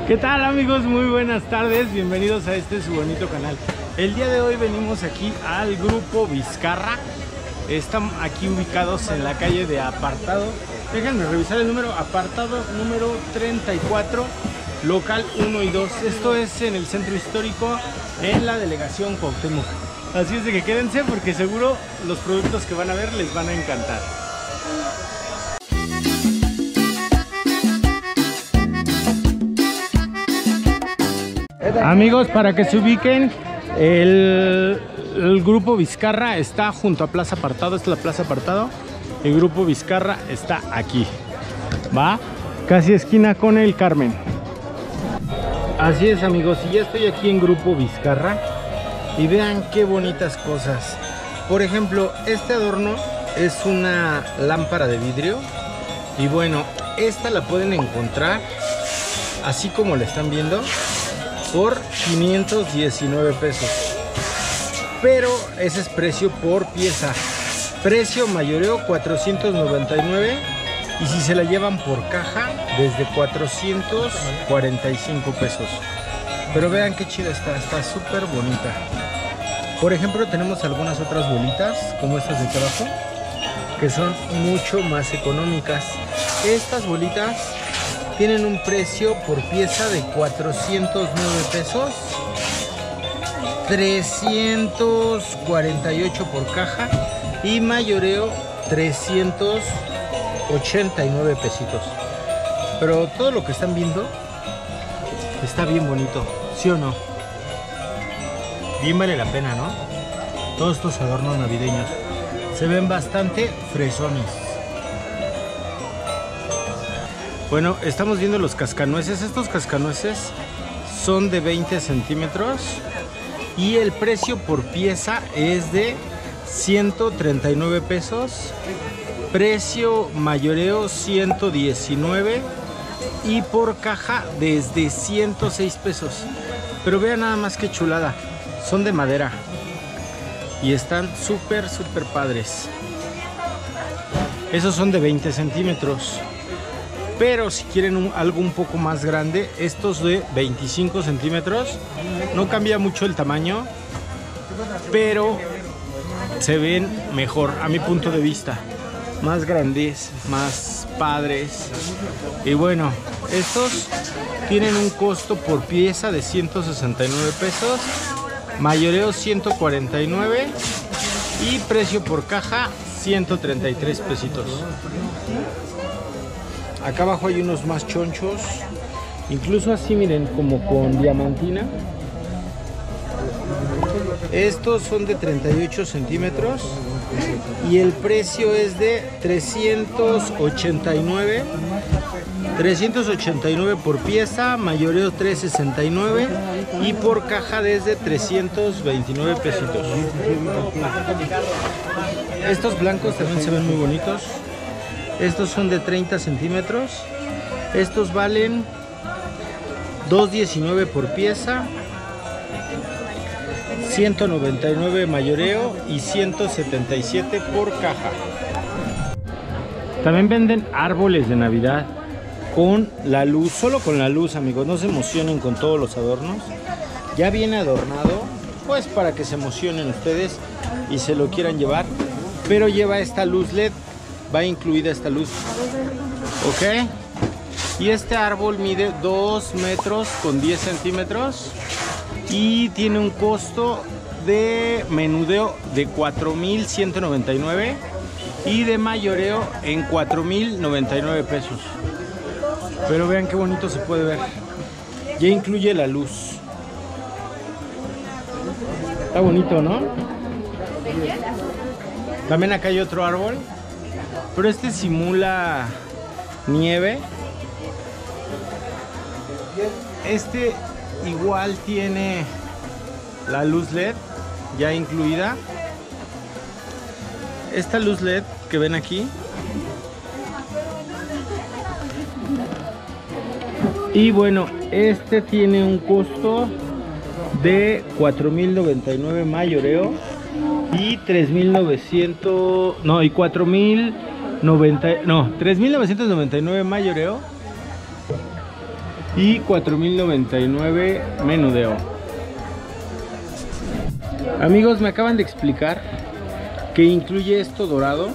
¿Qué tal, amigos? Muy buenas tardes, bienvenidos a este su bonito canal. El día de hoy venimos aquí al Grupo Vizcarra. Están aquí ubicados en la calle de Apartado. Déjenme revisar el número, Apartado número 34, local 1 y 2. Esto es en el centro histórico, en la delegación Cuauhtémoc. Así es de que quédense porque seguro los productos que van a ver les van a encantar. Amigos, para que se ubiquen, el Grupo Vizcarra está junto a Plaza Apartado. Esta es la Plaza Apartado. El Grupo Vizcarra está aquí, va casi esquina con el Carmen. Así es, amigos, y ya estoy aquí en Grupo Vizcarra y vean qué bonitas cosas. Por ejemplo, este adorno es una lámpara de vidrio y bueno, esta la pueden encontrar así como la están viendo por 519 pesos, pero ese es precio por pieza. Precio mayoreo 499 y si se la llevan por caja desde 445 pesos. Pero vean qué chida está súper bonita. Por ejemplo, tenemos algunas otras bolitas como estas de trabajo que son mucho más económicas. Estas bolitas tienen un precio por pieza de 409 pesos, 348 por caja y mayoreo 389 pesitos. Pero todo lo que están viendo está bien bonito, ¿sí o no? Bien vale la pena, ¿no? Todos estos adornos navideños se ven bastante fresones. Bueno, estamos viendo los cascanueces. Estos cascanueces son de 20 centímetros y el precio por pieza es de 139 pesos. Precio mayoreo 119 y por caja desde 106 pesos. Pero vean nada más que chulada. Son de madera y están súper padres. Esos son de 20 centímetros. Pero si quieren algo un poco más grande, estos de 25 centímetros, no cambia mucho el tamaño, pero se ven mejor a mi punto de vista. Más grandes, más padres. Y bueno, estos tienen un costo por pieza de 169 pesos, mayoreo 149 y precio por caja 133 pesitos. Acá abajo hay unos más chonchos, incluso así, miren, como con diamantina. Estos son de 38 centímetros y el precio es de 389 por pieza, mayoreo 369 y por caja desde 329 pesitos. Estos blancos también se ven muy bonitos. Estos son de 30 centímetros. Estos valen $2.19 por pieza, 199 mayoreo y 177 por caja. También venden árboles de Navidad con la luz, solo con la luz, amigos. No se emocionen con todos los adornos. Ya viene adornado, pues para que se emocionen ustedes y se lo quieran llevar. Pero lleva esta luz LED. Va incluida esta luz, ok, y este árbol mide 2 metros con 10 centímetros y tiene un costo de menudeo de 4,199 y de mayoreo en 4,099 pesos. Pero vean qué bonito se puede ver, ya incluye la luz. Está bonito, ¿no? También acá hay otro árbol, pero este simula nieve. Este igual tiene la luz LED ya incluida. Esta luz LED que ven aquí. Y bueno, este tiene un costo de 4,099 mayoreo y 3,900, no, y 3,999 mayoreo y 4,099 menudeo. Amigos, me acaban de explicar que incluye esto dorado,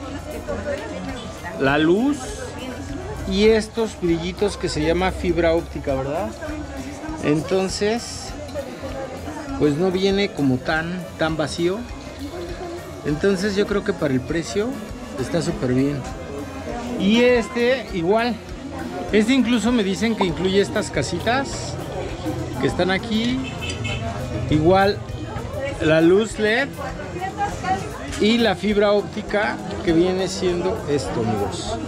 la luz y estos brillitos que se llama fibra óptica, ¿verdad? Entonces, pues no viene como tan vacío. Entonces yo creo que para el precio está súper bien. Y este igual, este incluso me dicen que incluye estas casitas que están aquí, igual la luz LED y la fibra óptica que viene siendo esto, amigos.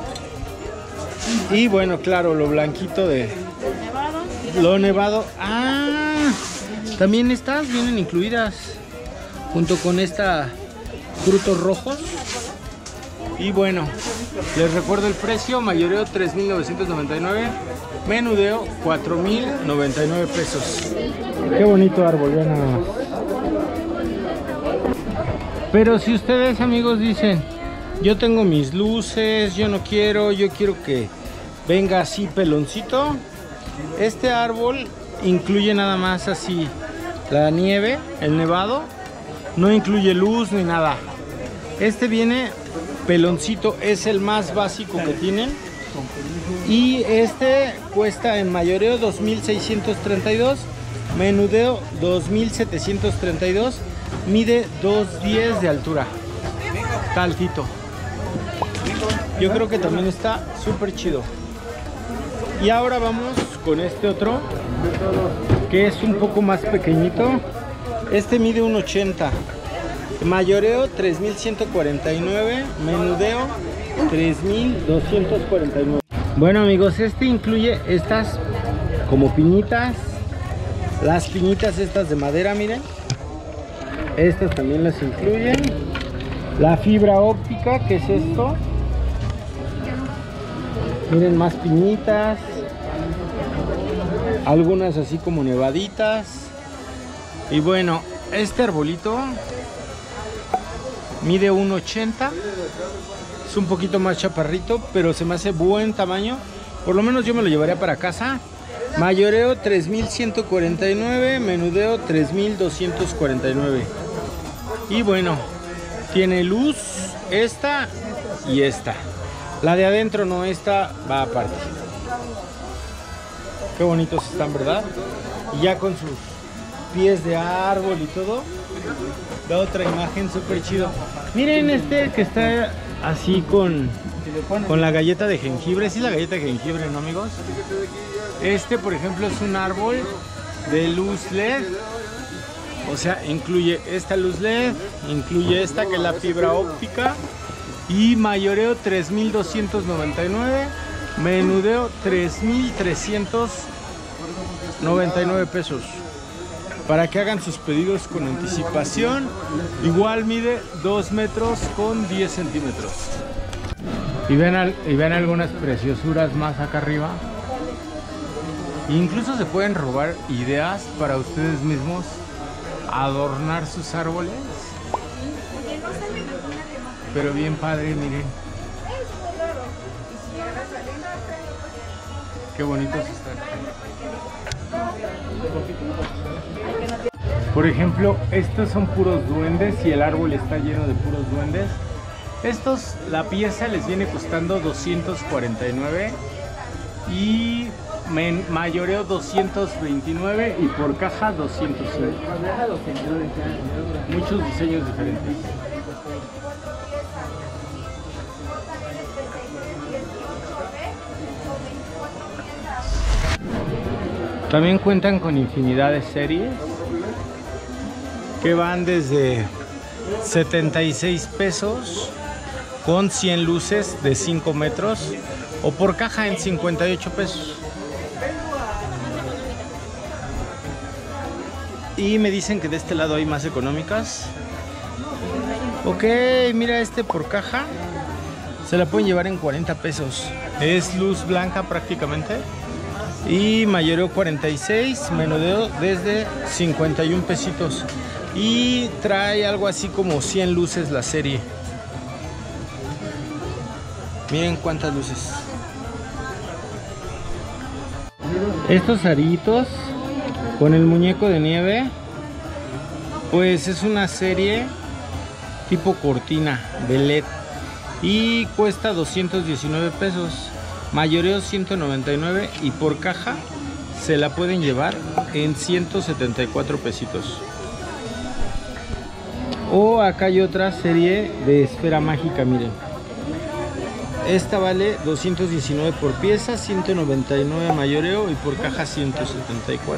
Y bueno, claro, lo blanquito de lo nevado. Ah, también estas vienen incluidas junto con esta frutos rojos. Y bueno, les recuerdo el precio: mayoreo 3,999, menudeo 4,099 pesos. Qué bonito árbol, vean nada más. Pero si ustedes, amigos, dicen, yo tengo mis luces, yo no quiero, yo quiero que venga así peloncito, este árbol incluye nada más así la nieve, el nevado, no incluye luz ni nada. Este viene peloncito, es el más básico que tienen. Y este cuesta en mayoreo 2,632, menudeo 2,732, mide 2,10 de altura. Está altito. Yo creo que también está súper chido. Y ahora vamos con este otro, que es un poco más pequeñito. Este mide 1,80. Mayoreo 3,149, menudeo 3,249. Bueno, amigos, este incluye estas como piñitas. Las piñitas estas de madera, miren. Estas también las incluyen. La fibra óptica, que es esto. Miren, más piñitas. Algunas así como nevaditas. Y bueno, este arbolito mide 1,80. Es un poquito más chaparrito, pero se me hace buen tamaño. Por lo menos yo me lo llevaría para casa. Mayoreo 3,149, menudeo 3,249. Y bueno, tiene luz esta y esta. La de adentro no, esta va aparte. Qué bonitos están, ¿verdad? Y ya con sus pies de árbol y todo, da otra imagen súper chido. Miren este que está así con la galleta de jengibre. Sí, la galleta de jengibre, ¿no, amigos? Este, por ejemplo, es un árbol de luz LED. O sea, incluye esta luz LED, incluye esta que es la fibra óptica. Y mayoreo 3,299, menudeo 3,399 pesos. Para que hagan sus pedidos con anticipación. Igual mide 2 metros con 10 centímetros. Y vean algunas preciosuras más acá arriba. Incluso se pueden robar ideas para ustedes mismos adornar sus árboles. Pero bien padre, miren. Qué bonitos están. Por ejemplo, estos son puros duendes y el árbol está lleno de puros duendes. Estos, la pieza les viene costando 249 y mayoreo 229 y por caja 205. Muchos diseños diferentes. También cuentan con infinidad de series que van desde 76 pesos con 100 luces de 5 metros o por caja en 58 pesos. Y me dicen que de este lado hay más económicas. Ok, mira, este por caja se la pueden llevar en 40 pesos. Es luz blanca prácticamente. Y mayoreo 46, menudeo desde 51 pesitos. Y trae algo así como 100 luces la serie. Miren cuántas luces. Estos arillitos con el muñeco de nieve, pues es una serie tipo cortina de LED y cuesta 219 pesos, mayoreo 199 y por caja se la pueden llevar en 174 pesitos. O acá hay otra serie de esfera mágica, miren. Esta vale 219 por pieza, 199 mayoreo y por caja 174.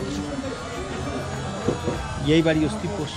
Y hay varios tipos.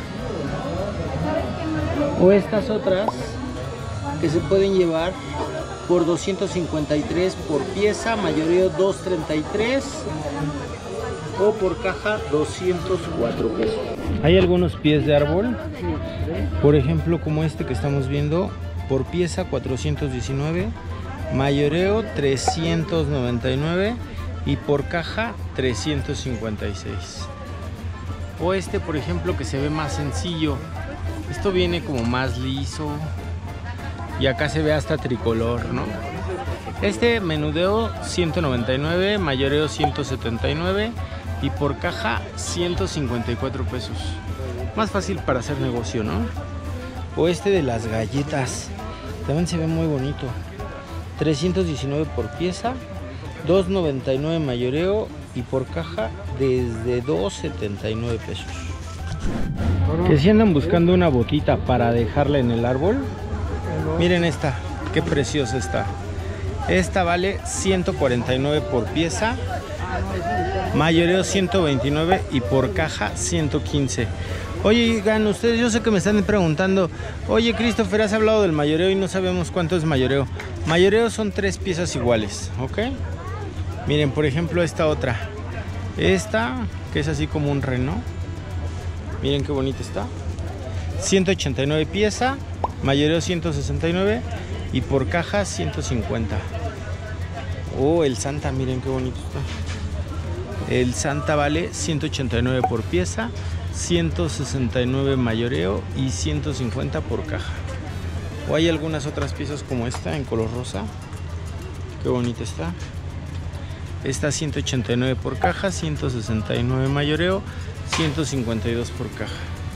O estas otras que se pueden llevar por 253 por pieza, mayoreo 233 o por caja 204 pesos. Hay algunos pies de árbol, por ejemplo como este que estamos viendo, por pieza 419, mayoreo 399 y por caja 356. O este por ejemplo que se ve más sencillo, esto viene como más liso y acá se ve hasta tricolor, ¿no? Este menudeo 199, mayoreo 179 y por caja 154 pesos. Más fácil para hacer negocio, ¿no? O este de las galletas, también se ve muy bonito. 319 por pieza, 299 mayoreo y por caja desde 279 pesos. Que si andan buscando una botita para dejarla en el árbol, miren esta, qué preciosa está. Esta vale 149 por pieza, mayoreo 129 y por caja 115. Oye, ustedes, yo sé que me están preguntando, oye Christopher, has hablado del mayoreo y no sabemos cuánto es mayoreo. Mayoreo son 3 piezas iguales, ¿ok? Miren, por ejemplo, esta otra. Esta, que es así como un reno. Miren qué bonita está. 189 pieza, mayoreo 169 y por caja 150. Oh, el Santa, miren qué bonito está. El Santa vale 189 por pieza, 169 mayoreo y 150 por caja. O hay algunas otras piezas como esta en color rosa. Qué bonita está. Esta 189 por caja, 169 mayoreo, 152 por caja.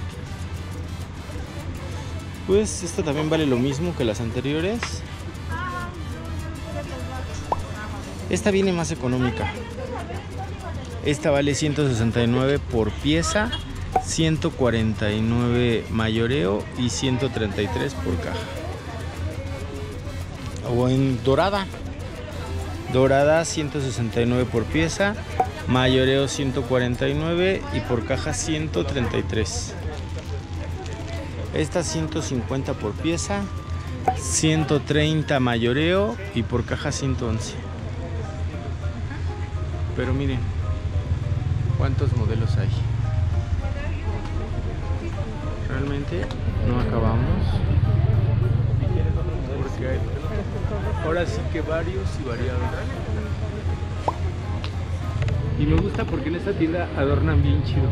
Pues esta también vale lo mismo que las anteriores. Esta viene más económica. Esta vale 169 por pieza, 149 mayoreo y 133 por caja. O en dorada. Dorada 169 por pieza, mayoreo 149 y por caja 133. Esta 150 por pieza, 130 mayoreo y por caja 111. Pero miren cuántos modelos hay. Realmente no acabamos, porque hay ahora sí que varios y variados. Y me gusta porque en esta tienda adornan bien chido.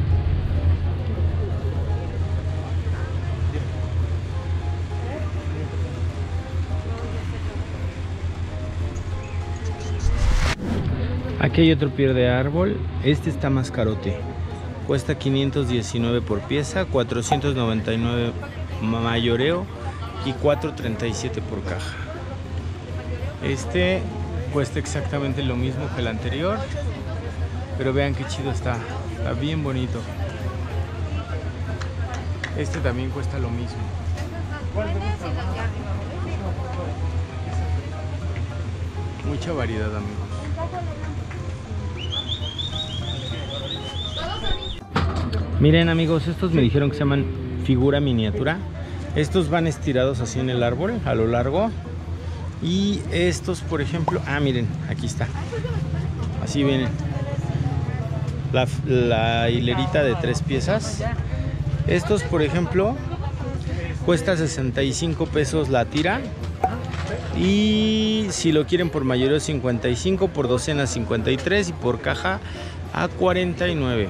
Aquí hay otro pie de árbol. Este está más carote. Cuesta 519 por pieza, 499 mayoreo y 437 por caja. Este cuesta exactamente lo mismo que el anterior, pero vean qué chido está. Está bien bonito. Este también cuesta lo mismo. Mucha variedad, amigos. Miren, amigos, estos me dijeron que se llaman figura miniatura. Estos van estirados así en el árbol a lo largo. Y estos, por ejemplo, miren, aquí está. Así vienen. La hilerita de 3 piezas. Estos, por ejemplo, cuesta 65 pesos la tira. Y si lo quieren por mayoreo 55, por docena 53 y por caja a 49.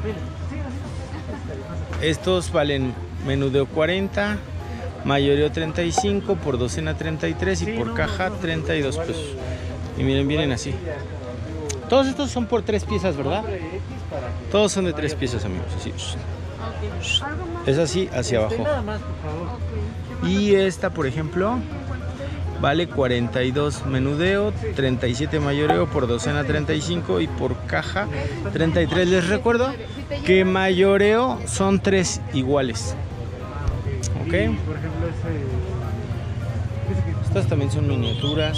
Estos valen menudeo 40, mayoreo 35, por docena 33 y por caja 32 pesos. Y miren, vienen así. Todos estos son por 3 piezas, ¿verdad? Todos son de 3 piezas, amigos. Así. Es así, hacia abajo. Y esta, por ejemplo, vale 42 menudeo, 37 mayoreo, por docena 35 y por caja 33. Les recuerdo que mayoreo son 3 iguales. ¿Ok? Por ejemplo, Estas también son miniaturas.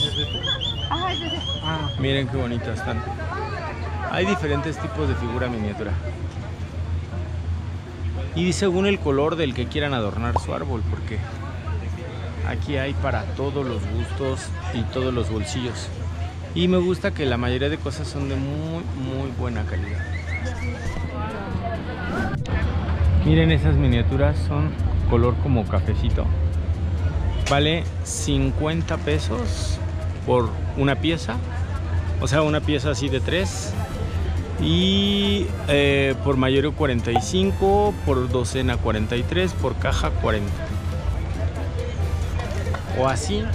Miren qué bonitas están. Hay diferentes tipos de figura miniatura. Y según el color del que quieran adornar su árbol, porque aquí hay para todos los gustos y todos los bolsillos. Y me gusta que la mayoría de cosas son de muy buena calidad. Miren, esas miniaturas son color como cafecito. Vale 50 pesos por una pieza. O sea, una pieza así de 3. Y por mayoreo 45, por docena 43, por caja 40. O así.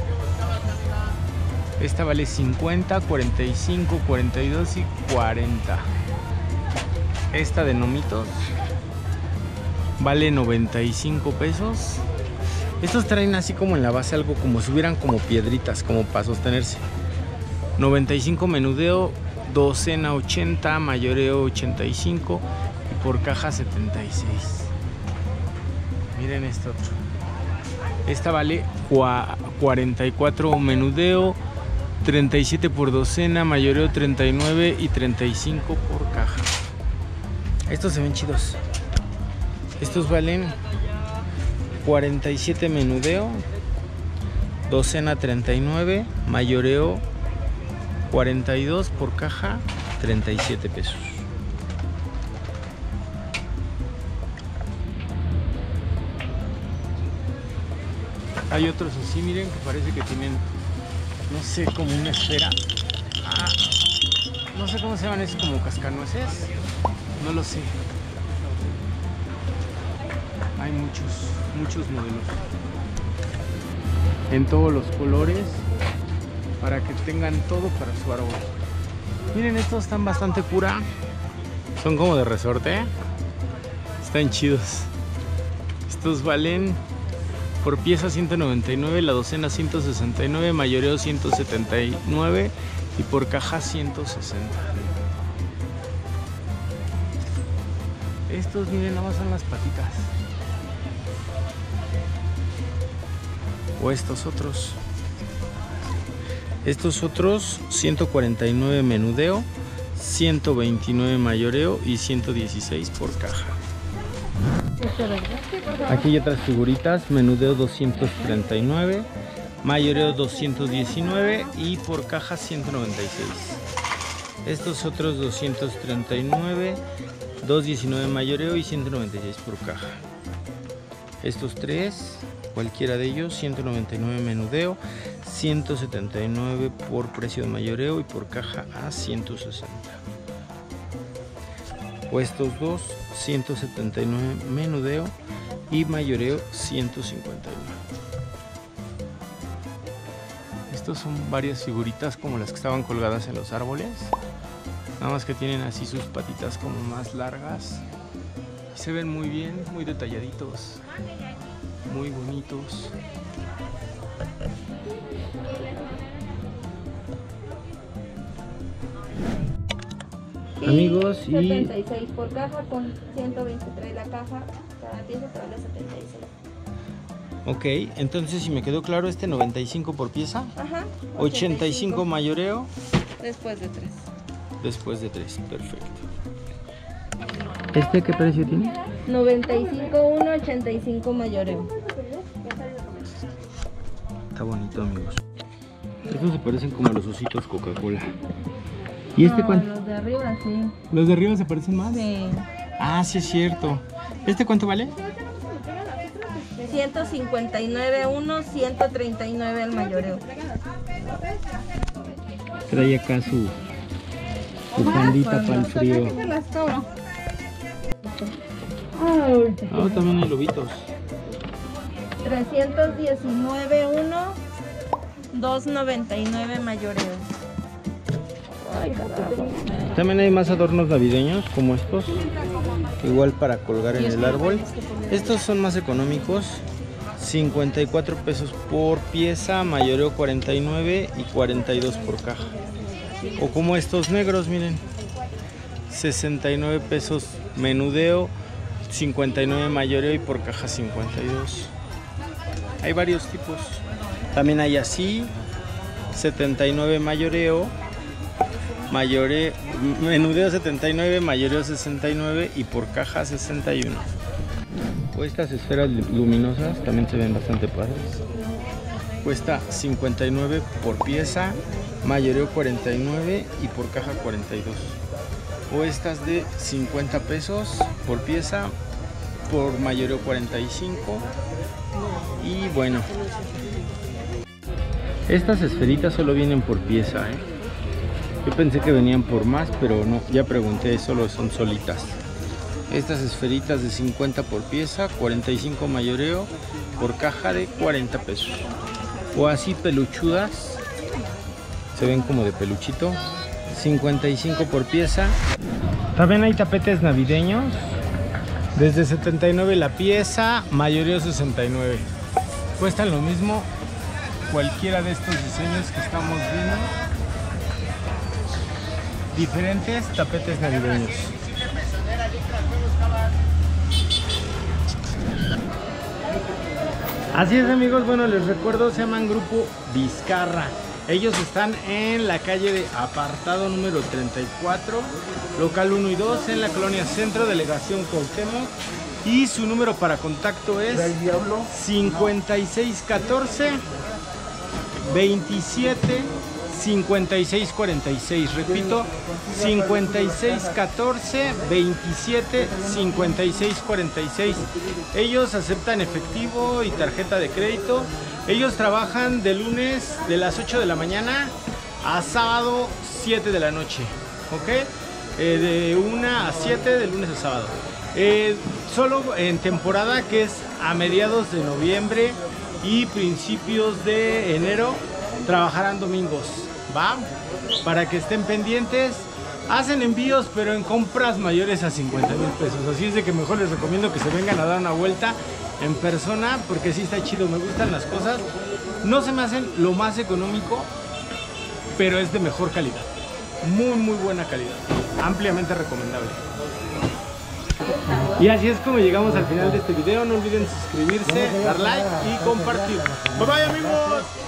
Esta vale 50, 45, 42 y 40. Esta de nomitos vale 95 pesos. Estos traen así como en la base algo como si hubieran como piedritas, como para sostenerse. 95 menudeo, docena 80, mayoreo 85 y por caja 76. Miren este otro. Esta vale 44 menudeo, 37 por docena, mayoreo 39 y 35 por caja. Estos se ven chidos. Estos valen 47 menudeo, docena 39, mayoreo 42 por caja 37 pesos. Hay otros así, miren, que parece que tienen, no sé, como una esfera. No sé cómo se llaman, es como cascanueces. No lo sé. Hay muchos modelos. En todos los colores. Para que tengan todo para su árbol. Miren, estos están bastante cura. Son como de resorte. Están chidos. Estos valen por pieza 199, la docena 169, mayoreo 179 y por caja 160. Estos, miren, nada más son las patitas. O estos otros. Estos otros 149 menudeo, 129 mayoreo y 116 por caja. Aquí hay otras figuritas, menudeo 239, mayoreo 219 y por caja 196. Estos otros 239, 219 mayoreo y 196 por caja. Estos tres, cualquiera de ellos, 199 menudeo, 179 por precio de mayoreo y por caja a 160. O estos dos, 179 menudeo y mayoreo 159. Estos son varias figuritas como las que estaban colgadas en los árboles, nada más que tienen así sus patitas como más largas. Se ven muy bien, muy detalladitos, muy bonitos. Amigos, y 76 por caja con 123 la caja, cada pieza te vale 76. Ok, entonces si me quedó claro, este 95 por pieza. Ajá. 85 mayoreo. Después de 3. Después de 3, perfecto. ¿Este qué precio tiene? 95 1, 85 mayoreo. Está bonito, amigos. Estos se parecen como a los ositos Coca-Cola. ¿Y este cuánto? Los de arriba sí. ¿Los de arriba se parecen más? Sí. Ah, sí es cierto. ¿Este cuánto vale? 159 1, 139 el mayoreo. Trae acá su pandita para el frío. Ah, también hay lobitos. 319 1, 299 mayoreo. Ay, carajo. También hay más adornos navideños como estos, igual para colgar en el árbol. Estos son más económicos, 54 pesos por pieza, mayoreo 49 y 42 por caja. O como estos negros, miren, 69 pesos menudeo, 59 mayoreo y por caja 52. Hay varios tipos. También hay así, 79 mayoreo, menudeo 79, mayoreo 69 y por caja 61. O estas esferas luminosas también se ven bastante padres. Cuesta 59 por pieza, mayoreo 49 y por caja 42. O estas de 50 pesos por pieza, por mayoreo 45. Y bueno, estas esferitas solo vienen por pieza, Yo pensé que venían por más, pero no, ya pregunté, solo son solitas. Estas esferitas de 50 por pieza, 45 mayoreo, por caja de 40 pesos. O así peluchudas, se ven como de peluchito, 55 por pieza. También hay tapetes navideños, desde 79 la pieza, mayoreo 69. Cuestan lo mismo cualquiera de estos diseños que estamos viendo. Diferentes tapetes navideños. Así es, amigos, bueno, les recuerdo, se llaman Grupo Vizcarra. Ellos están en la calle de Apartado número 34, local 1 y 2, en la colonia Centro, delegación Cuauhtémoc. Y su número para contacto es 5614 27 5646. Repito, 5614 27 5646. Ellos aceptan efectivo y tarjeta de crédito. Ellos trabajan de lunes de las 8 de la mañana a sábado 7 de la noche, ¿ok? De 1 a 7 de lunes a sábado. Solo en temporada, que es a mediados de noviembre y principios de enero, trabajarán domingos, ¿va? Para que estén pendientes. Hacen envíos, pero en compras mayores a 50,000 pesos. Así es de que mejor les recomiendo que se vengan a dar una vuelta en persona, porque sí está chido, me gustan las cosas. No se me hacen lo más económico, pero es de mejor calidad. Muy, muy buena calidad. Ampliamente recomendable. Y así es como llegamos al final de este video. No olviden suscribirse, dar like y compartir. Bye bye, amigos.